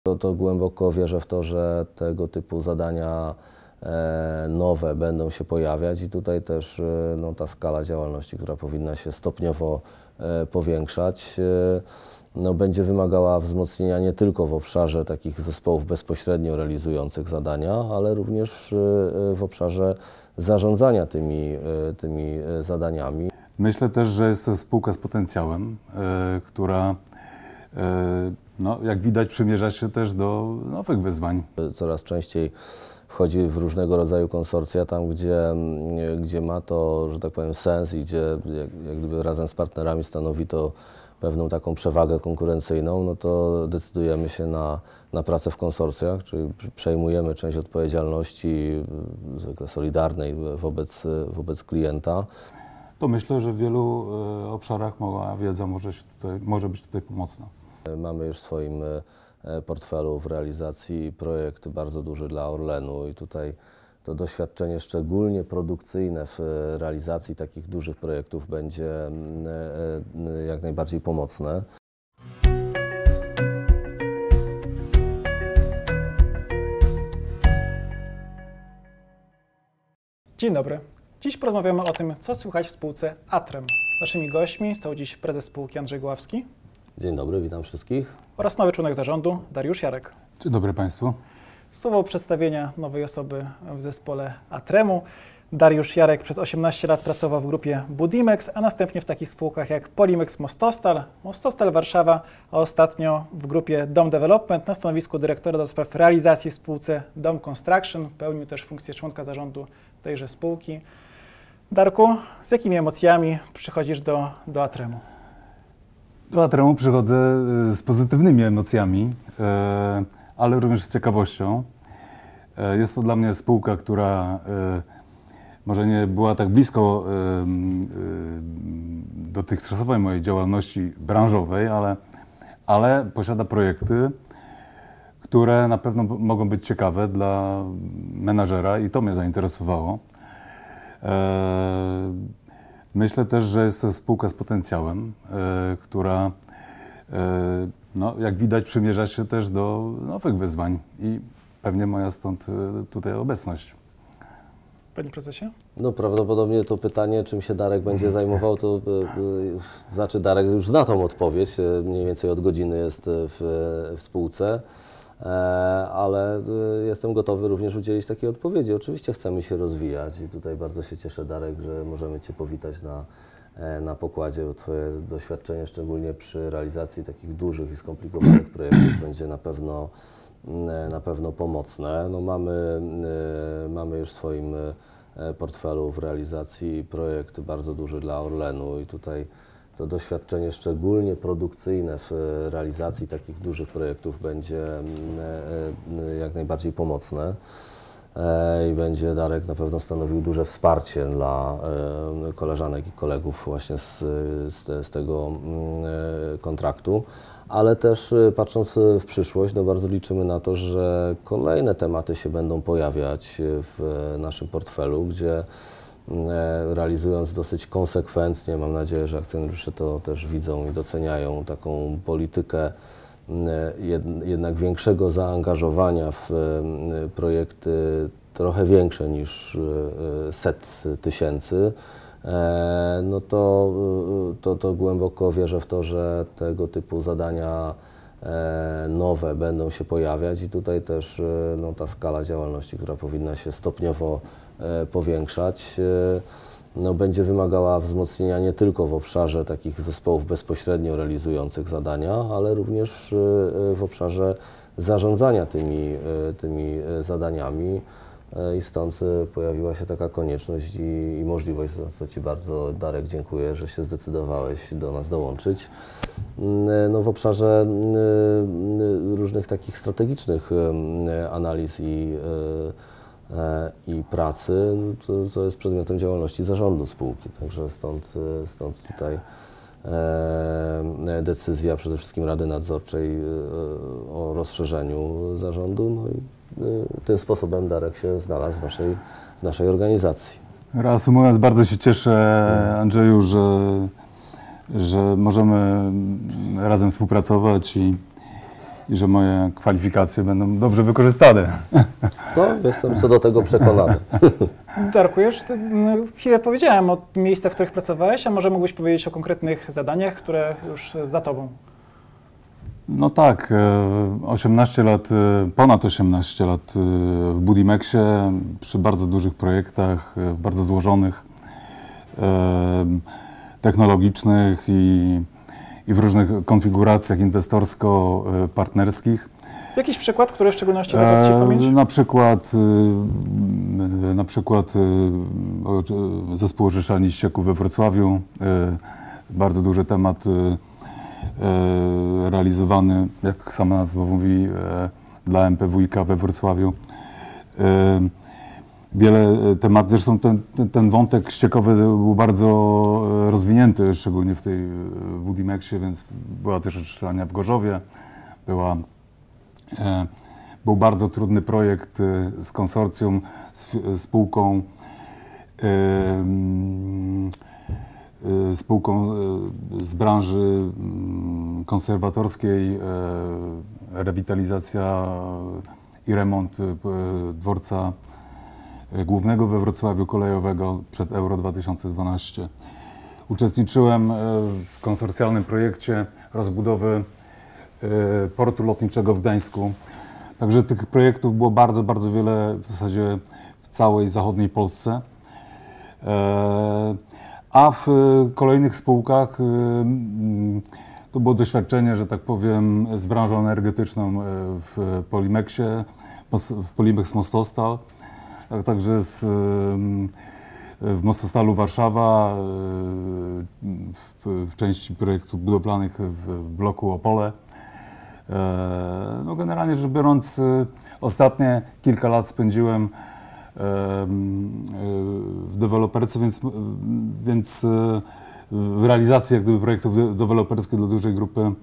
To głęboko wierzę w to, że tego typu zadania nowe będą się pojawiać i tutaj też ta skala działalności, która powinna się stopniowo powiększać, będzie wymagała wzmocnienia nie tylko w obszarze takich zespołów bezpośrednio realizujących zadania, ale również w obszarze zarządzania tymi zadaniami. Myślę też, że jest to spółka z potencjałem, która jak widać przymierza się też do nowych wyzwań. Coraz częściej wchodzi w różnego rodzaju konsorcja, tam gdzie ma to, że tak powiem, sens i gdzie jak gdyby razem z partnerami stanowi to pewną taką przewagę konkurencyjną, no to decydujemy się na pracę w konsorcjach, czyli przejmujemy część odpowiedzialności, zwykle solidarnej wobec klienta. To myślę, że w wielu obszarach mała wiedza może być tutaj pomocna. Mamy już w swoim portfelu w realizacji projekt bardzo duży dla Orlenu i tutaj to doświadczenie szczególnie produkcyjne w realizacji takich dużych projektów będzie jak najbardziej pomocne. Dzień dobry. Dziś porozmawiamy o tym, co słychać w spółce Atrem. Naszymi gośćmi są dziś prezes spółki Andrzej Gławski. Dzień dobry, witam wszystkich. Oraz nowy członek zarządu Dariusz Jarek. Dzień dobry Państwu. Słowo przedstawienia nowej osoby w zespole Atremu. Dariusz Jarek przez 18 lat pracował w grupie Budimex, a następnie w takich spółkach jak Polimex Mostostal, Mostostal Warszawa, a ostatnio w grupie Dom Development na stanowisku dyrektora do spraw realizacji w spółce Dom Construction. Pełnił też funkcję członka zarządu tejże spółki. Darku, z jakimi emocjami przychodzisz do Atremu? Do Atremu przychodzę z pozytywnymi emocjami, ale również z ciekawością. Jest to dla mnie spółka, która może nie była tak blisko dotychczasowej mojej działalności branżowej, ale posiada projekty, które na pewno mogą być ciekawe dla menadżera i to mnie zainteresowało. Myślę też, że jest to spółka z potencjałem, która jak widać przymierza się też do nowych wyzwań i pewnie moja stąd tutaj obecność. Panie prezesie? No prawdopodobnie to pytanie, czym się Darek będzie zajmował, to znaczy Darek już zna tą odpowiedź, mniej więcej od godziny jest w spółce, ale jestem gotowy również udzielić takiej odpowiedzi. Oczywiście chcemy się rozwijać i tutaj bardzo się cieszę, Darek, że możemy Cię powitać na pokładzie, bo Twoje doświadczenie, szczególnie przy realizacji takich dużych i skomplikowanych projektów, będzie na pewno pomocne. No mamy już w swoim portfelu w realizacji projekt bardzo duży dla Orlenu i tutaj to doświadczenie szczególnie produkcyjne w realizacji takich dużych projektów będzie jak najbardziej pomocne i będzie Darek na pewno stanowił duże wsparcie dla koleżanek i kolegów właśnie z tego kontraktu. Ale też patrząc w przyszłość, bardzo liczymy na to, że kolejne tematy się będą pojawiać w naszym portfelu, gdzie realizując dosyć konsekwentnie, mam nadzieję, że akcjonariusze to też widzą i doceniają, taką politykę jednak większego zaangażowania w projekty trochę większe niż set tysięcy, no to głęboko wierzę w to, że tego typu zadania nowe będą się pojawiać i tutaj też ta skala działalności, która powinna się stopniowo powiększać, będzie wymagała wzmocnienia nie tylko w obszarze takich zespołów bezpośrednio realizujących zadania, ale również w obszarze zarządzania tymi zadaniami. I stąd pojawiła się taka konieczność i możliwość, za co Ci bardzo, Darek, dziękuję, że się zdecydowałeś do nas dołączyć. No, w obszarze różnych takich strategicznych analiz i pracy, to jest przedmiotem działalności zarządu spółki, także stąd tutaj decyzja przede wszystkim Rady Nadzorczej o rozszerzeniu zarządu, no i tym sposobem Darek się znalazł w naszej organizacji. Reasumując, bardzo się cieszę, Andrzeju, że możemy razem współpracować i że moje kwalifikacje będą dobrze wykorzystane. No, jestem co do tego przekonany. Darku, już chwilę powiedziałem o miejscach, w których pracowałeś, a może mógłbyś powiedzieć o konkretnych zadaniach, które już za tobą? No tak, 18 lat, ponad 18 lat w Budimexie, przy bardzo dużych projektach, bardzo złożonych, technologicznych i w różnych konfiguracjach inwestorsko-partnerskich. Jakiś przykład, który w szczególności zapadł Ci w pamięć? Na przykład zespół oczyszczalni ścieków we Wrocławiu, bardzo duży temat realizowany, jak sama nazwa mówi, dla MPWiK we Wrocławiu. Wiele tematów, zresztą ten wątek ściekowy był bardzo rozwinięty, szczególnie w Budimexie, więc była też oczyszczalnia w Gorzowie, był bardzo trudny projekt z konsorcjum, spółką z branży konserwatorskiej, rewitalizacja i remont dworca głównego we Wrocławiu kolejowego przed Euro 2012. Uczestniczyłem w konsorcjalnym projekcie rozbudowy portu lotniczego w Gdańsku. Także tych projektów było bardzo, bardzo wiele w zasadzie w całej zachodniej Polsce. A w kolejnych spółkach to było doświadczenie, że tak powiem, z branżą energetyczną w Polimexie, w Polimex Mostostal, także w Mostostalu Warszawa, w części projektów budowlanych w bloku Opole. No generalnie rzecz biorąc, ostatnie kilka lat spędziłem w deweloperce, więc w realizacji jak gdyby projektów deweloperskich dla dużej grupy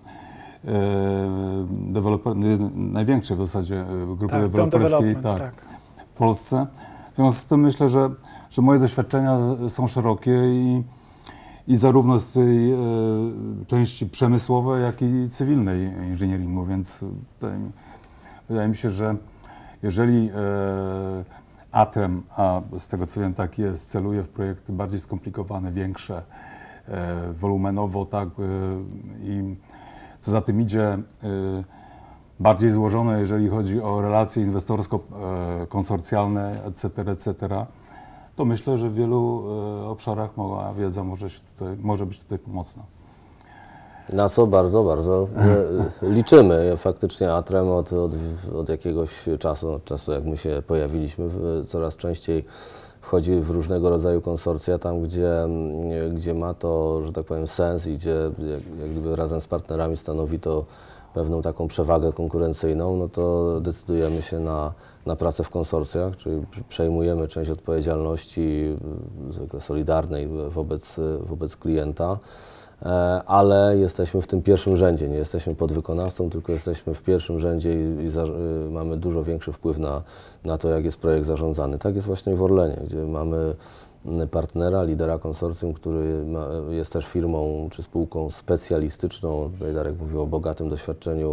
największej w zasadzie grupy deweloperskiej w Polsce. W związku z tym myślę, że moje doświadczenia są szerokie i zarówno z tej części przemysłowej, jak i cywilnej inżynieringu, więc wydaje mi się, że jeżeli Atrem, a z tego co wiem tak jest, celuje w projekty bardziej skomplikowane, większe, wolumenowo, tak, i co za tym idzie, bardziej złożone, jeżeli chodzi o relacje inwestorsko-konsorcjalne, etc., to myślę, że w wielu obszarach moja wiedza może być tutaj pomocna. Na co bardzo, bardzo liczymy. Faktycznie Atrem od jakiegoś czasu, od czasu jak my się pojawiliśmy, coraz częściej wchodzi w różnego rodzaju konsorcja, tam gdzie ma to, że tak powiem, sens i gdzie jak gdyby razem z partnerami stanowi to pewną taką przewagę konkurencyjną, no to decydujemy się na pracę w konsorcjach, czyli przejmujemy część odpowiedzialności zwykle solidarnej wobec klienta, ale jesteśmy w tym pierwszym rzędzie, nie jesteśmy podwykonawcą, tylko jesteśmy w pierwszym rzędzie i mamy dużo większy wpływ na to, jak jest projekt zarządzany. Tak jest właśnie w Orlenie, gdzie mamy partnera, lidera konsorcjum, który jest też firmą czy spółką specjalistyczną. Tutaj Darek mówił o bogatym doświadczeniu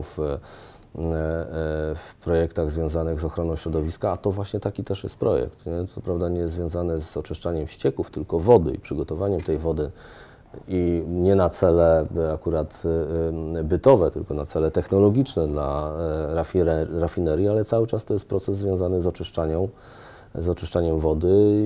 w projektach związanych z ochroną środowiska, a to właśnie taki też jest projekt. Nie? Co prawda nie jest związany z oczyszczaniem ścieków, tylko wody i przygotowaniem tej wody i nie na cele akurat bytowe, tylko na cele technologiczne dla rafinerii, ale cały czas to jest proces związany z oczyszczaniem wody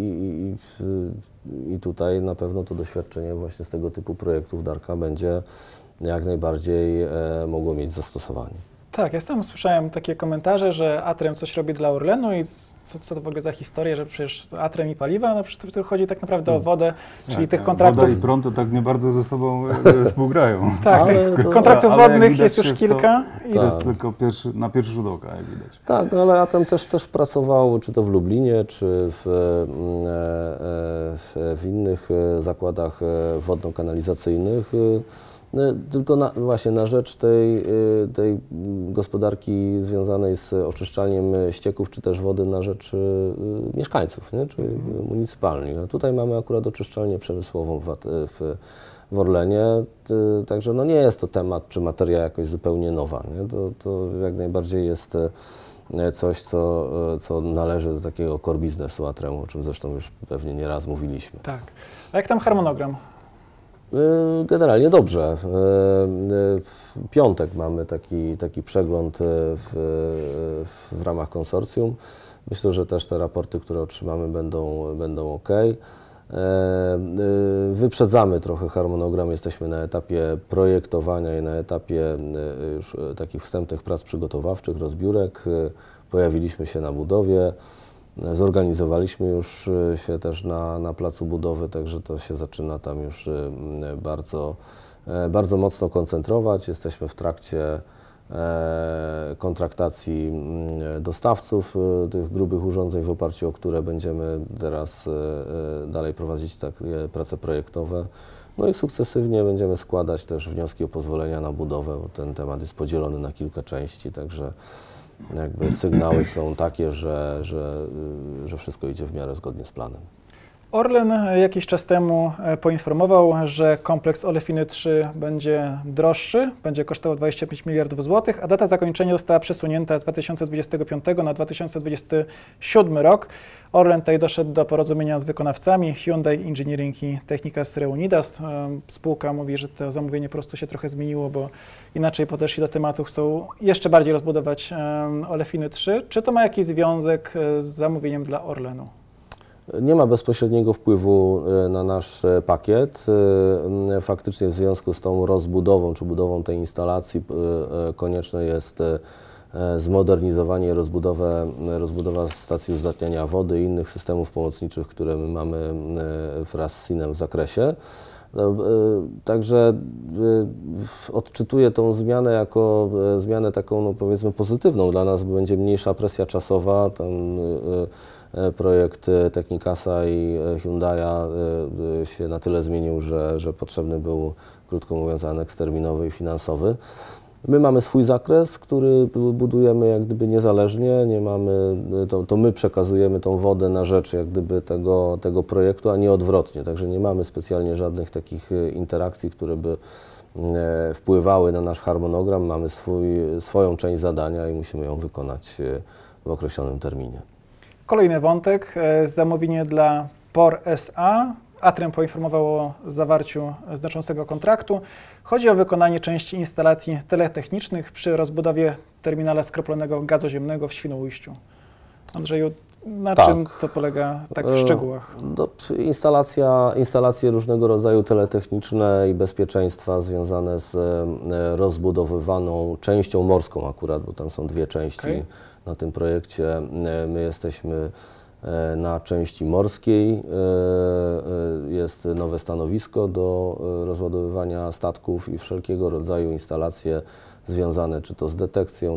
i tutaj na pewno to doświadczenie właśnie z tego typu projektów Darka będzie jak najbardziej mogło mieć zastosowanie. Tak, ja sam słyszałem takie komentarze, że Atrem coś robi dla Orlenu i co to w ogóle za historia, że przecież Atrem i paliwa, no przecież tu chodzi tak naprawdę o wodę, czyli tych kontraktów... Woda i prąd to tak nie bardzo ze sobą współgrają. Tak, tych kontraktów wodnych jest już kilka. To jest tylko na pierwszy rzut oka, jak widać. Tak, no ale Atrem też pracował, czy to w Lublinie, czy w innych zakładach wodno-kanalizacyjnych, Tylko właśnie na rzecz tej gospodarki związanej z oczyszczaniem ścieków, czy też wody na rzecz mieszkańców, nie? Czyli municypalnych. No tutaj mamy akurat oczyszczalnię przemysłową w Orlenie, także no nie jest to temat, czy materia jakoś zupełnie nowa. Nie? To jak najbardziej jest coś, co należy do takiego core biznesu Atremu, o czym zresztą już pewnie nieraz mówiliśmy. Tak. A jak tam harmonogram? Generalnie dobrze. W piątek mamy taki przegląd w ramach konsorcjum. Myślę, że też te raporty, które otrzymamy, będą ok. Wyprzedzamy trochę harmonogram, jesteśmy na etapie projektowania i na etapie już takich wstępnych prac przygotowawczych, rozbiórek. Pojawiliśmy się na budowie. Zorganizowaliśmy już się też na placu budowy, także to się zaczyna tam już bardzo mocno koncentrować. Jesteśmy w trakcie kontraktacji dostawców tych grubych urządzeń, w oparciu o które będziemy teraz dalej prowadzić takie prace projektowe. No i sukcesywnie będziemy składać też wnioski o pozwolenia na budowę, bo ten temat jest podzielony na kilka części, także jakby sygnały są takie, że wszystko idzie w miarę zgodnie z planem. Orlen jakiś czas temu poinformował, że kompleks Olefiny 3 będzie droższy, będzie kosztował 25 miliardów złotych, a data zakończenia została przesunięta z 2025 na 2027 rok. Orlen tutaj doszedł do porozumienia z wykonawcami Hyundai Engineering i Technicas Reunidas. Spółka mówi, że to zamówienie po prostu się trochę zmieniło, bo inaczej podeszli do tematu, chcą jeszcze bardziej rozbudować Olefiny 3. Czy to ma jakiś związek z zamówieniem dla Orlenu? Nie ma bezpośredniego wpływu na nasz pakiet. Faktycznie w związku z tą rozbudową czy budową tej instalacji konieczne jest zmodernizowanie i rozbudowa stacji uzdatniania wody i innych systemów pomocniczych, które my mamy wraz z SIN-em w zakresie. Także odczytuję tą zmianę jako zmianę taką, no powiedzmy, pozytywną dla nas, bo będzie mniejsza presja czasowa. Tam projekt Technicasa i Hyundai'a się na tyle zmienił, że potrzebny był, krótko mówiąc, aneks terminowy i finansowy. My mamy swój zakres, który budujemy jak gdyby niezależnie, nie mamy, to my przekazujemy tą wodę na rzecz jak gdyby tego projektu, a nie odwrotnie. Także nie mamy specjalnie żadnych takich interakcji, które by wpływały na nasz harmonogram. Mamy swoją część zadania i musimy ją wykonać w określonym terminie. Kolejny wątek, zamówienie dla POR SA. Atrem poinformował o zawarciu znaczącego kontraktu. Chodzi o wykonanie części instalacji teletechnicznych przy rozbudowie terminala skroplonego gazu ziemnego w Świnoujściu. Andrzeju, na czym to polega tak w szczegółach? Instalacje różnego rodzaju teletechniczne i bezpieczeństwa związane z rozbudowywaną częścią morską akurat, bo tam są dwie części na tym projekcie. My jesteśmy na części morskiej. Jest nowe stanowisko do rozładowywania statków i wszelkiego rodzaju instalacje związane czy to z detekcją,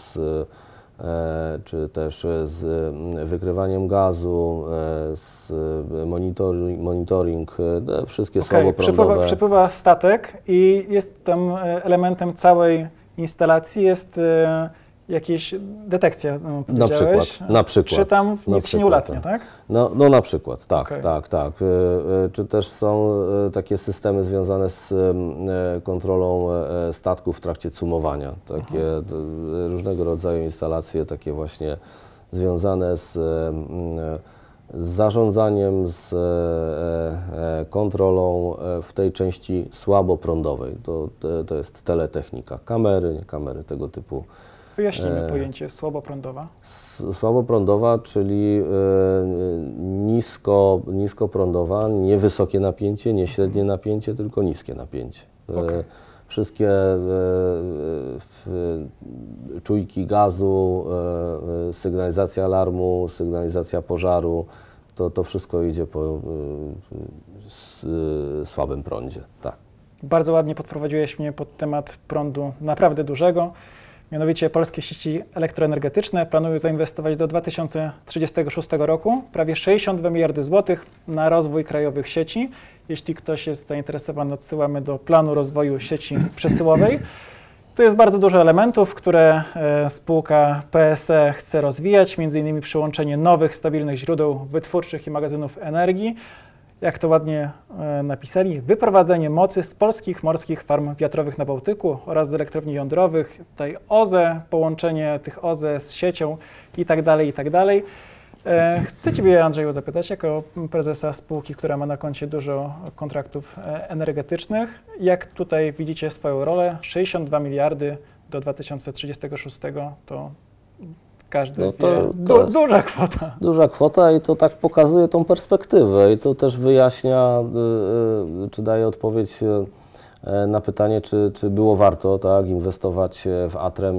czy też z wykrywaniem gazu, z monitoring, wszystkie słaboprądowe. Przypływa statek i jest tam elementem całej instalacji jest jakieś detekcja, na przykład. Czy tam nic się nie ulatnia, tak? No na przykład, tak, tak. Czy też są takie systemy związane z kontrolą statków w trakcie cumowania. Takie różnego rodzaju instalacje, takie właśnie związane z zarządzaniem, z kontrolą w tej części słaboprądowej. To jest teletechnika, kamery, tego typu. Wyjaśnijmy pojęcie słaboprądowa. Słaboprądowa, czyli niskoprądowa, nie wysokie napięcie, nie średnie napięcie, tylko niskie napięcie. Wszystkie czujki gazu, sygnalizacja alarmu, sygnalizacja pożaru, to wszystko idzie po słabym prądzie. Tak. Bardzo ładnie podprowadziłeś mnie pod temat prądu naprawdę dużego. Mianowicie polskie sieci elektroenergetyczne planują zainwestować do 2036 roku prawie 62 miliardy złotych na rozwój krajowych sieci. Jeśli ktoś jest zainteresowany, odsyłamy do planu rozwoju sieci przesyłowej. Tu jest bardzo dużo elementów, które spółka PSE chce rozwijać, m.in. przyłączenie nowych, stabilnych źródeł wytwórczych i magazynów energii. Jak to ładnie napisali, wyprowadzenie mocy z polskich morskich farm wiatrowych na Bałtyku oraz z elektrowni jądrowych, tutaj OZE, połączenie tych OZE z siecią i tak dalej, i tak dalej. Chcę Ciebie, Andrzeju, zapytać, jako prezesa spółki, która ma na koncie dużo kontraktów energetycznych, jak tutaj widzicie swoją rolę? 62 miliardy do 2036 to każdy wie, duża kwota. Duża kwota i to tak pokazuje tą perspektywę i to też wyjaśnia, czy daje odpowiedź na pytanie, czy było warto tak, inwestować w Atrem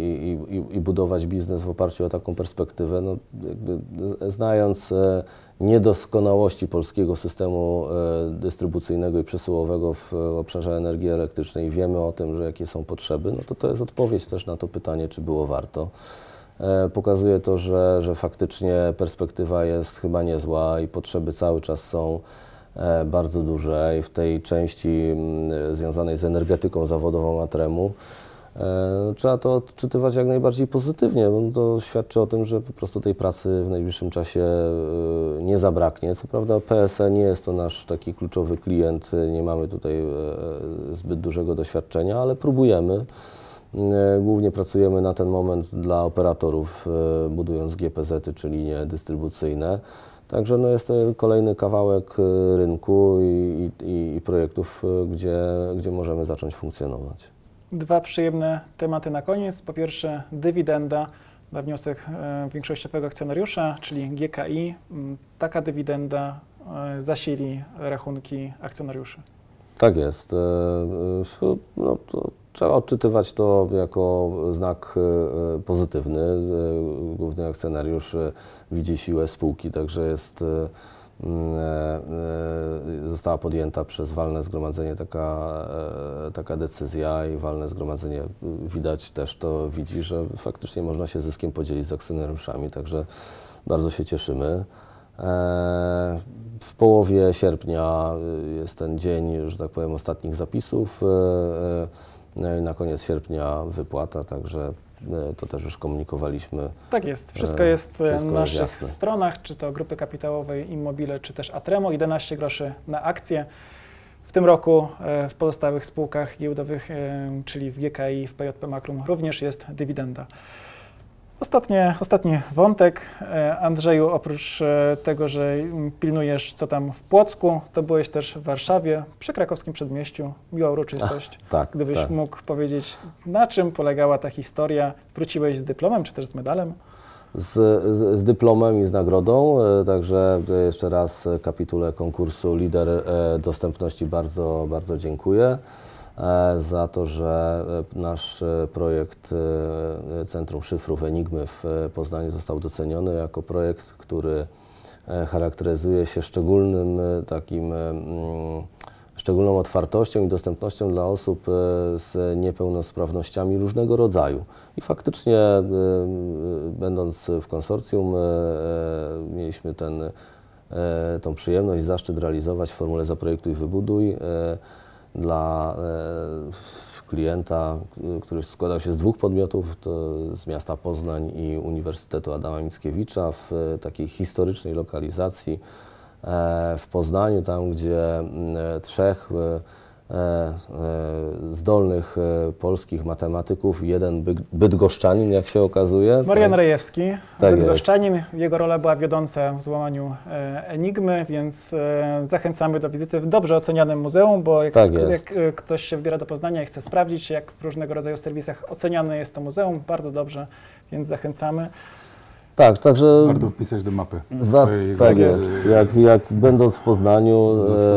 i budować biznes w oparciu o taką perspektywę. No, jakby znając niedoskonałości polskiego systemu dystrybucyjnego i przesyłowego w obszarze energii elektrycznej, wiemy o tym, że jakie są potrzeby, no to jest odpowiedź też na to pytanie, czy było warto. Pokazuje to, że faktycznie perspektywa jest chyba niezła i potrzeby cały czas są bardzo duże i w tej części związanej z energetyką zawodową Atremu trzeba to odczytywać jak najbardziej pozytywnie, bo to świadczy o tym, że po prostu tej pracy w najbliższym czasie nie zabraknie. Co prawda PSE nie jest to nasz taki kluczowy klient, nie mamy tutaj zbyt dużego doświadczenia, ale próbujemy. Głównie pracujemy na ten moment dla operatorów, budując GPZ-y, czy linie dystrybucyjne. Także no jest to kolejny kawałek rynku i projektów, gdzie możemy zacząć funkcjonować. Dwa przyjemne tematy na koniec. Po pierwsze dywidenda na wniosek większościowego akcjonariusza, czyli GKI. Taka dywidenda zasili rachunki akcjonariuszy. Tak jest. No, trzeba odczytywać to jako znak pozytywny. Główny akcjonariusz widzi siłę spółki, także została podjęta przez walne zgromadzenie taka decyzja i walne zgromadzenie widzi, że faktycznie można się zyskiem podzielić z akcjonariuszami, także bardzo się cieszymy. W połowie sierpnia jest ten dzień, że tak powiem, ostatnich zapisów. Na koniec sierpnia wypłata, także to też już komunikowaliśmy. Tak jest, wszystko jest na naszych stronach, czy to Grupy Kapitałowej Immobile, czy też Atremo, 11 groszy na akcję. W tym roku w pozostałych spółkach giełdowych, czyli w GKI, w PJP Makrum również jest dywidenda. Ostatni wątek. Andrzeju, oprócz tego, że pilnujesz co tam w Płocku, to byłeś też w Warszawie, przy krakowskim przedmieściu. Miła uroczystość. Tak, Gdybyś mógł powiedzieć, na czym polegała ta historia? Wróciłeś z dyplomem, czy też z medalem? Z dyplomem i z nagrodą, także jeszcze raz kapitule konkursu Lider Dostępności bardzo, bardzo dziękuję za to, że nasz projekt Centrum Szyfrów Enigmy w Poznaniu został doceniony jako projekt, który charakteryzuje się szczególną otwartością i dostępnością dla osób z niepełnosprawnościami różnego rodzaju. I faktycznie, będąc w konsorcjum, mieliśmy tą przyjemność i zaszczyt realizować w formule Zaprojektuj, Wybuduj dla klienta, który składał się z dwóch podmiotów, to z miasta Poznań i Uniwersytetu Adama Mickiewicza, w takiej historycznej lokalizacji w Poznaniu, tam gdzie trzech zdolnych polskich matematyków, jeden bydgoszczanin, jak się okazuje. Marian Rejewski, tak bydgoszczanin. Jego rola była wiodąca w złamaniu Enigmy, więc zachęcamy do wizyty w dobrze ocenianym muzeum, bo jak ktoś się wybiera do Poznania i chce sprawdzić, jak w różnego rodzaju serwisach oceniane jest to muzeum, bardzo dobrze, więc zachęcamy. Tak, także warto wpisać do mapy. Tak jest. Jak będąc w Poznaniu,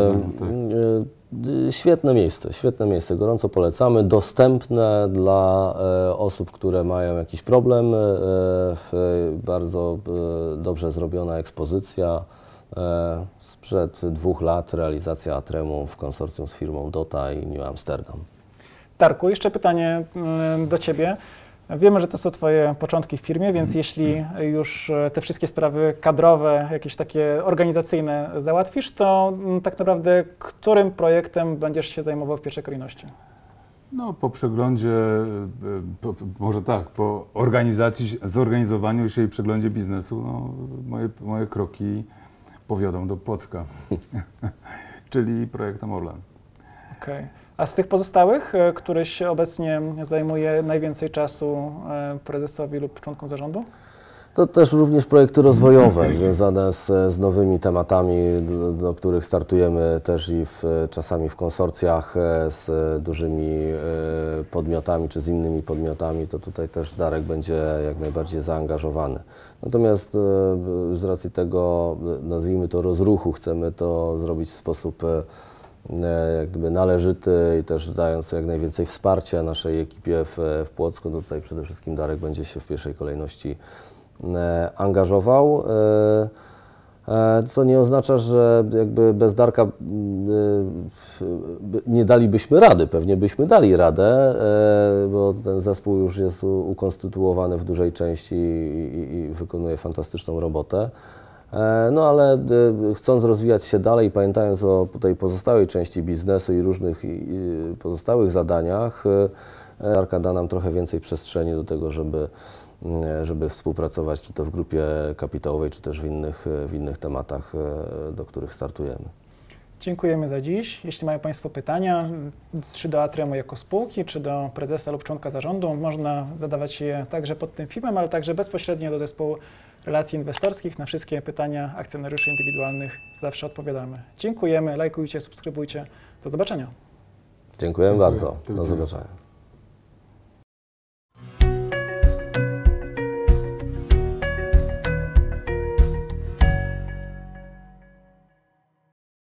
świetne miejsce, gorąco polecamy, dostępne dla osób, które mają jakiś problem, bardzo dobrze zrobiona ekspozycja, sprzed 2 lat realizacja Atremu w konsorcjum z firmą Dota i New Amsterdam. Darku, jeszcze pytanie do Ciebie. Wiemy, że to są Twoje początki w firmie, więc jeśli już te wszystkie sprawy kadrowe, jakieś takie organizacyjne załatwisz, to tak naprawdę którym projektem będziesz się zajmował w pierwszej kolejności? No, po przeglądzie, może tak, po zorganizowaniu się i przeglądzie biznesu, no, moje kroki powiodą do Płocka, czyli projektem Orlen. Okej. A z tych pozostałych, któryś obecnie zajmuje najwięcej czasu prezesowi lub członkom zarządu? To też również projekty rozwojowe związane z nowymi tematami, do których startujemy też i czasami w konsorcjach z dużymi podmiotami czy z innymi podmiotami, to tutaj też Darek będzie jak najbardziej zaangażowany. Natomiast z racji tego, nazwijmy to rozruchu, chcemy to zrobić w sposób jak gdyby należyty i też dając jak najwięcej wsparcia naszej ekipie w Płocku. No tutaj przede wszystkim Darek będzie się w pierwszej kolejności angażował, co nie oznacza, że jakby bez Darka nie dalibyśmy rady. Pewnie byśmy dali radę, bo ten zespół już jest ukonstytuowany w dużej części i wykonuje fantastyczną robotę. No ale chcąc rozwijać się dalej, pamiętając o tej pozostałej części biznesu i różnych pozostałych zadaniach, Darka da nam trochę więcej przestrzeni do tego, żeby współpracować, czy to w grupie kapitałowej, czy też w innych tematach, do których startujemy. Dziękujemy za dziś. Jeśli mają Państwo pytania, czy do Atremu jako spółki, czy do prezesa lub członka zarządu, można zadawać je także pod tym filmem, ale także bezpośrednio do zespołu relacji inwestorskich. Na wszystkie pytania akcjonariuszy indywidualnych zawsze odpowiadamy. Dziękujemy, lajkujcie, subskrybujcie. Do zobaczenia. Dziękujemy bardzo. Do zobaczenia.